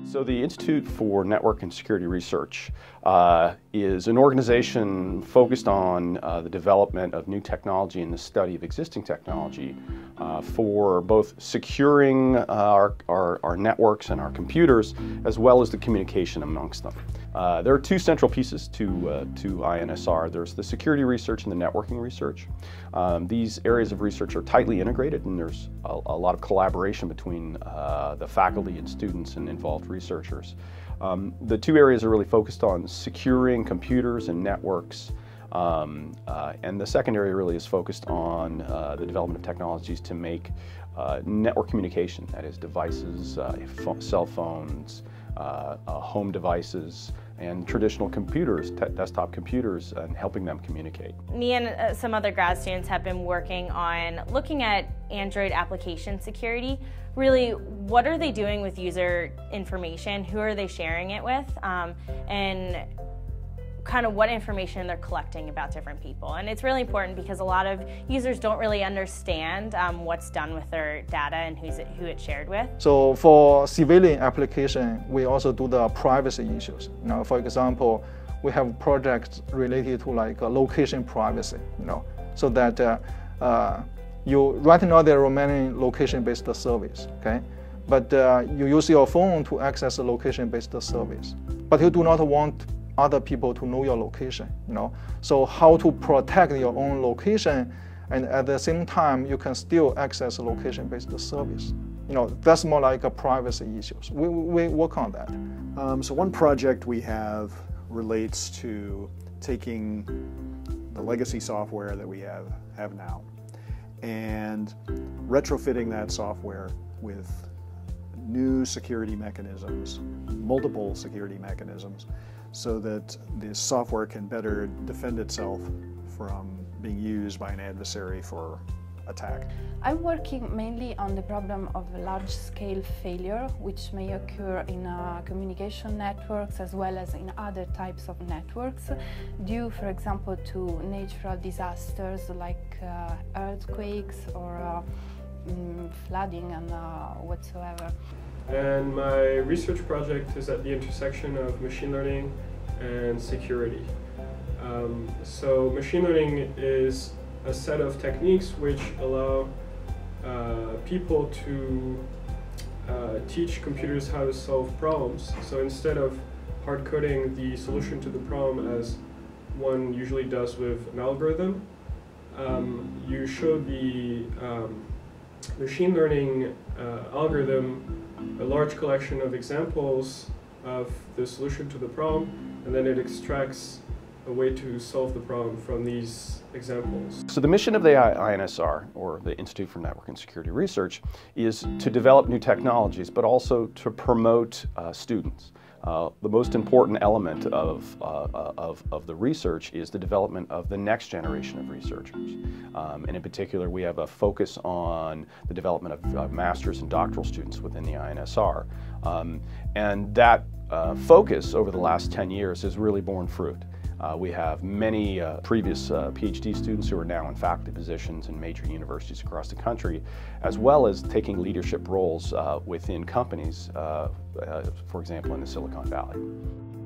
So the Institute for Network and Security Research is an organization focused on the development of new technology and the study of existing technology for both securing our networks and our computers, as well as the communication amongst them. There are two central pieces to INSR. There's the security research and the networking research. These areas of research are tightly integrated, and there's a lot of collaboration between the faculty and students and involved researchers. The two areas are really focused on securing computers and networks, and the second area really is focused on the development of technologies to make network communication, that is devices, cell phones, home devices, and traditional computers, desktop computers, and helping them communicate. Me and some other grad students have been working on looking at Android application security. Really, what are they doing with user information? Who are they sharing it with? And kind of what information they're collecting about different people. And it's really important because a lot of users don't really understand what's done with their data and who it's shared with. So for civilian application, we also do the privacy issues. For example, we have projects related to like location privacy, so that right now there are many location-based service, okay? But you use your phone to access a location-based service, but you do not want other people to know your location, So how to protect your own location, and at the same time you can still access a location-based service. That's more like a privacy issues. We work on that. So one project we have relates to taking the legacy software that we have now and retrofitting that software with new security mechanisms, multiple security mechanisms, so that the software can better defend itself from being used by an adversary for attack. I'm working mainly on the problem of large-scale failure, which may occur in communication networks as well as in other types of networks, due, for example, to natural disasters like earthquakes or flooding and whatsoever. And my research project is at the intersection of machine learning and security. So machine learning is a set of techniques which allow people to teach computers how to solve problems. So instead of hard coding the solution to the problem as one usually does with an algorithm, you show the machine learning algorithm a large collection of examples of the solution to the problem, and then it extracts a way to solve the problem from these examples. So the mission of the INSR, or the Institute for Network and Security Research, is to develop new technologies, but also to promote students. The most important element of the research is the development of the next generation of researchers. And in particular, we have a focus on the development of master's and doctoral students within the INSR. And that focus over the last 10 years has really borne fruit. We have many previous PhD students who are now in faculty positions in major universities across the country, as well as taking leadership roles within companies, for example, in the Silicon Valley.